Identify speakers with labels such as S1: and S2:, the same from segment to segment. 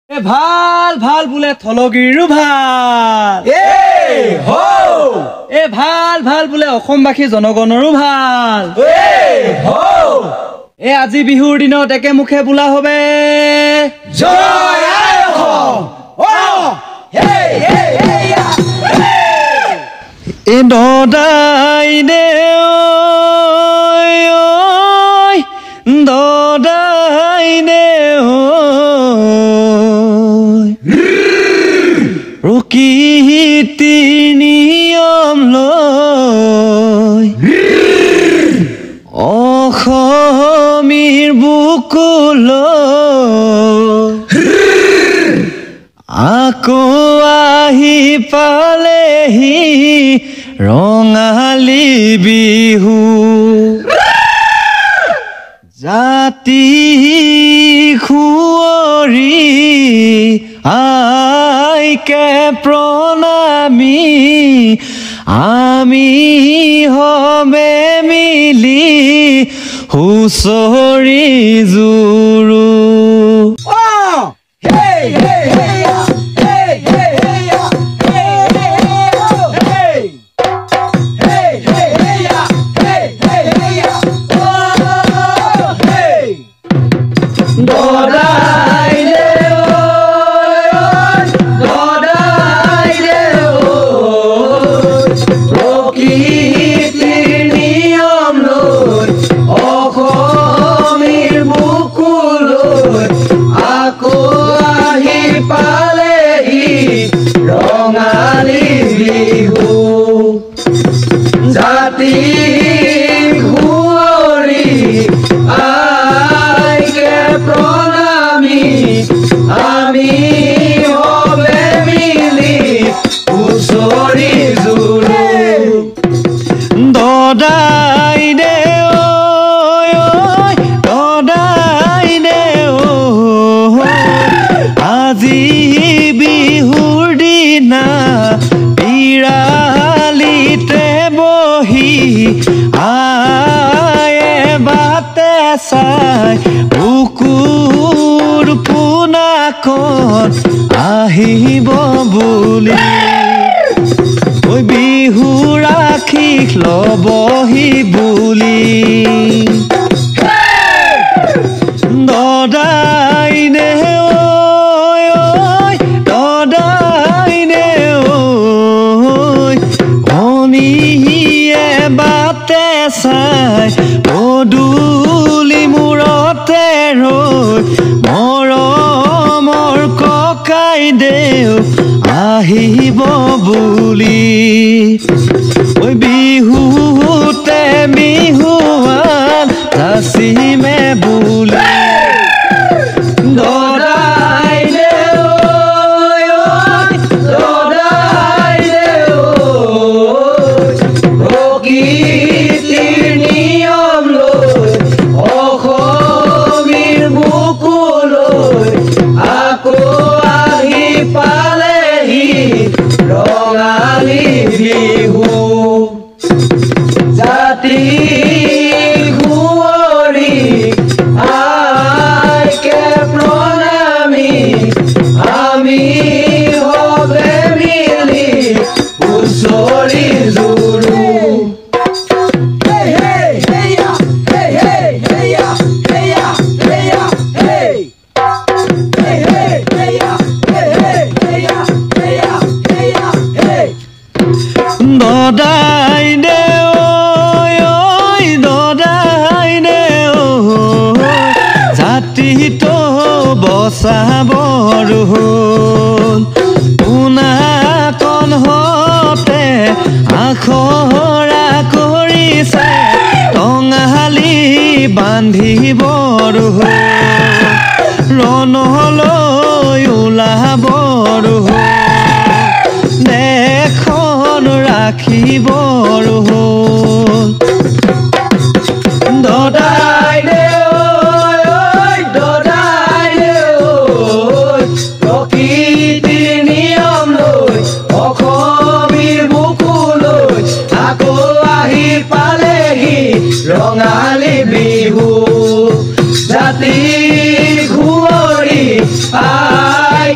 S1: ভাল ভাল বোলে থলগিৰো ভাল ভাল ভাল বোলে অসমবাসী জনগণৰো ভাল আজি বিহুৰ দিনত একে মুখে বোলা হবে জয় আই অসম দদাই দে দদাই দে প্ৰকৃতিৰ নিয়ম লৈ অসমীৰ বুকুলৈ আকৌ আহি পালেহি ৰঙালী বিহু জাতি খুৱৰী আইকে প্ৰণামী আমি হমে মিলি হুঁচৰি জুৰু বুকুৰ পোনাকত আহিব বুলি ঐ বিহু ৰাখি লবহি বুলি দদাই নে দদাই নে ভনীয়ে বাটে চাই পদূলি মূৰতে ৰৈ মৰমৰ ককাই দেউ আহিব বুলি ঐ বিহুতে বিহুৱান নাচিমে বুলি দদাই দে দদাই দে প্ৰকৃতিৰ নিয়ম লৈ অসমীৰ বুকুলৈ আকৌ আহি পালেহি ৰঙালী বিহু জাতি খুৱৰী আইকে প্ৰণামী আমি হবে মিলি হুঁচৰি জুৰু দদাই দে দদাই দে জাতিটো বচাবৰ হ'ল পোনাকণ হতে আখৰা কৰিছে টঙালি বান্ধিবৰ হ'ল ৰণলৈ ওলাবৰ হ'ল দেশখন ৰাখিবৰ হ'ল দদাই দে দদাই দে প্ৰকৃতিৰ নিয়ম লৈ অসমীৰ বুকুলৈ আকৌ আহি পালেহি ৰঙালী বিহু জাতি খুৱৰী আই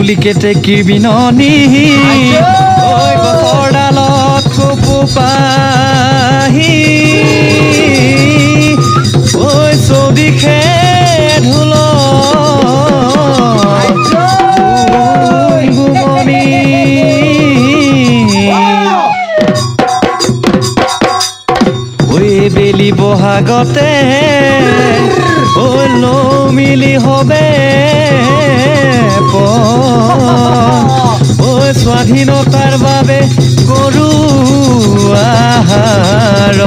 S1: কুলিকেতে কি বিননি ঐ গছৰ ডালত কপৌ পাহি ঐ চৌদিশে ঢোল গুমনি ঐ বেলি বহাগতে ঐ লো মিলি হবে ঐ স্বাধীনতাৰ বাবে গৰু আহাৰ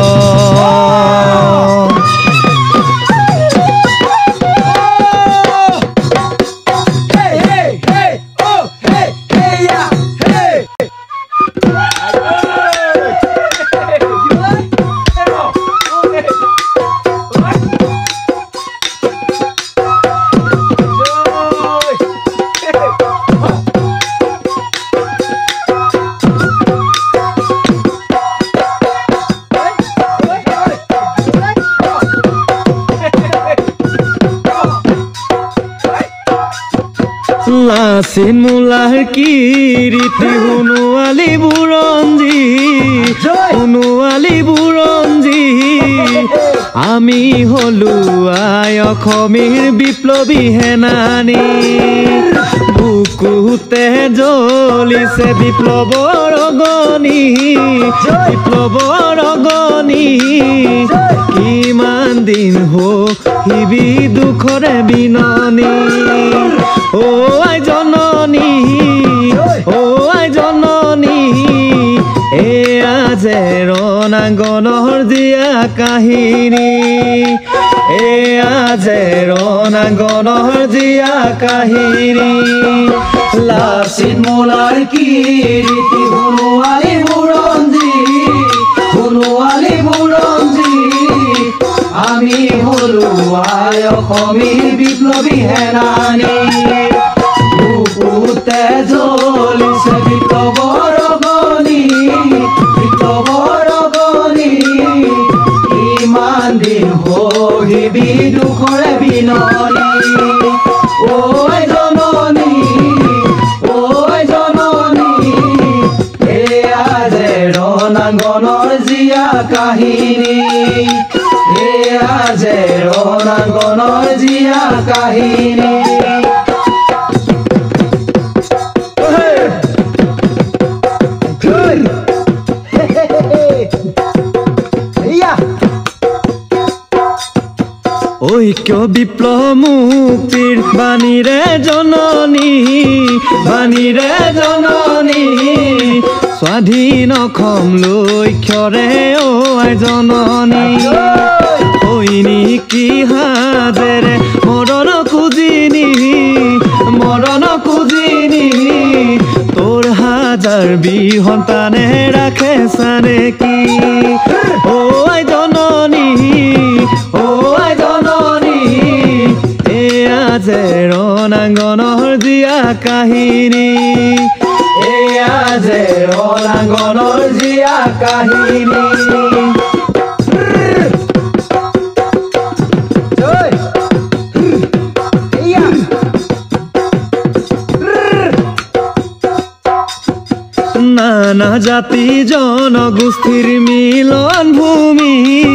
S1: লাচিন মোলাৰ কীৰ্তি সোণোৱালী বুৰঞ্জী আমি হলো আই অসমীৰ বিপ্লৱী সেনানী বুকুতে জ্বলিছে বিপ্লৱৰ অগনি কিমান দিন হিবি দুখৰে বিননি ও আই জননী এয়া যে ৰণাঙ্গনৰ জীয়া কাহিনী
S2: লাচিন মোলাৰ কীৰ্তি সোণোৱালী বুৰঞ্জী আমি হলো আই অসমীৰ বিপ্লৱী সেনানী বুকুতে জ্বলিছে বিপ্লৱৰ অগনি ইমান দিন হিবি দুখৰে বিননি ঐ জননী এয়া যে ৰণাঙ্গনৰ জীয়া কাহিনী
S1: ঐক্য বিপ্লৱ মুক্তিৰ বাণীৰে জননী স্বাধীন অসম লক্ষ্যৰে ঐ জননী সৈনিকী হাজেৰে মৰণ খুজিনি তোৰ হাজাৰ বীৰ সন্তানে ৰাখে চানে কি ঐ জননী এয়া যে ৰণাঙ্গনৰ জীয়া কাহিনী নানা জাতি জনগোষ্ঠীৰ মিলন ভূমি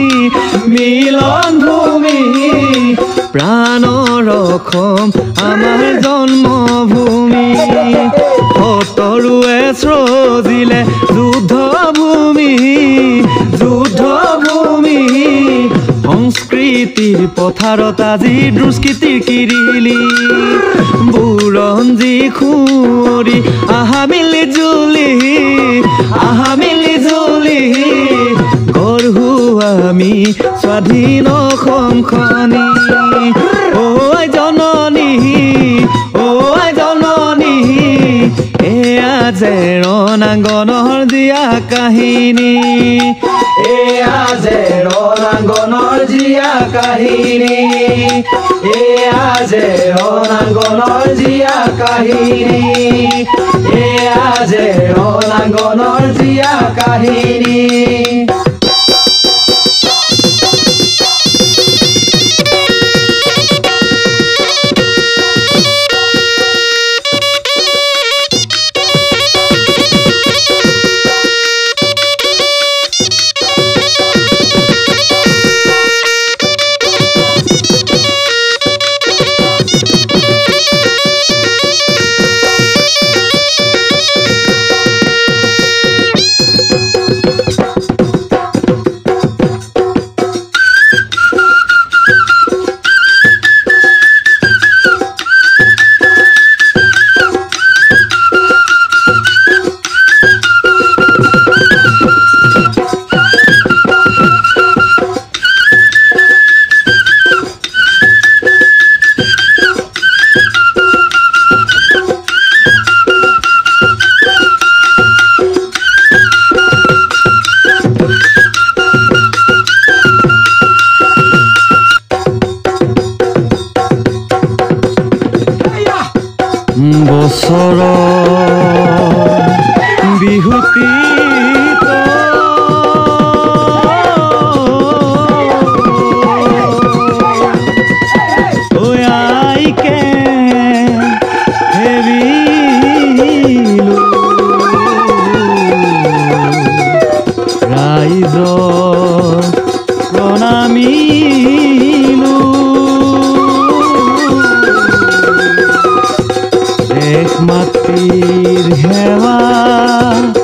S1: প্ৰাণৰ অসম আমাৰ জন্মভূমি শতৰুৱে সৃজিলে যুদ্ধ ভূমি সংস্কৃতিৰ পথাৰত আজি দুষ্কৃতিৰ কিৰিলি বুৰঞ্জী খুঁৱৰি আহা মিলি জুলি গঢ়ো আমি স্বাধীন অসমখনি ঐ জননী এয়া যে ৰণাঙ্গনৰ জীয়া কাহিনী
S2: এয়া যে ৰণাঙ্গনৰ জীয়া কাহিনী
S1: বছৰ বিহুতিত ঐ আইকে হেৰিলো ৰাইজৰ প্ৰণামিলো দেশ মাতৃৰ সেৱা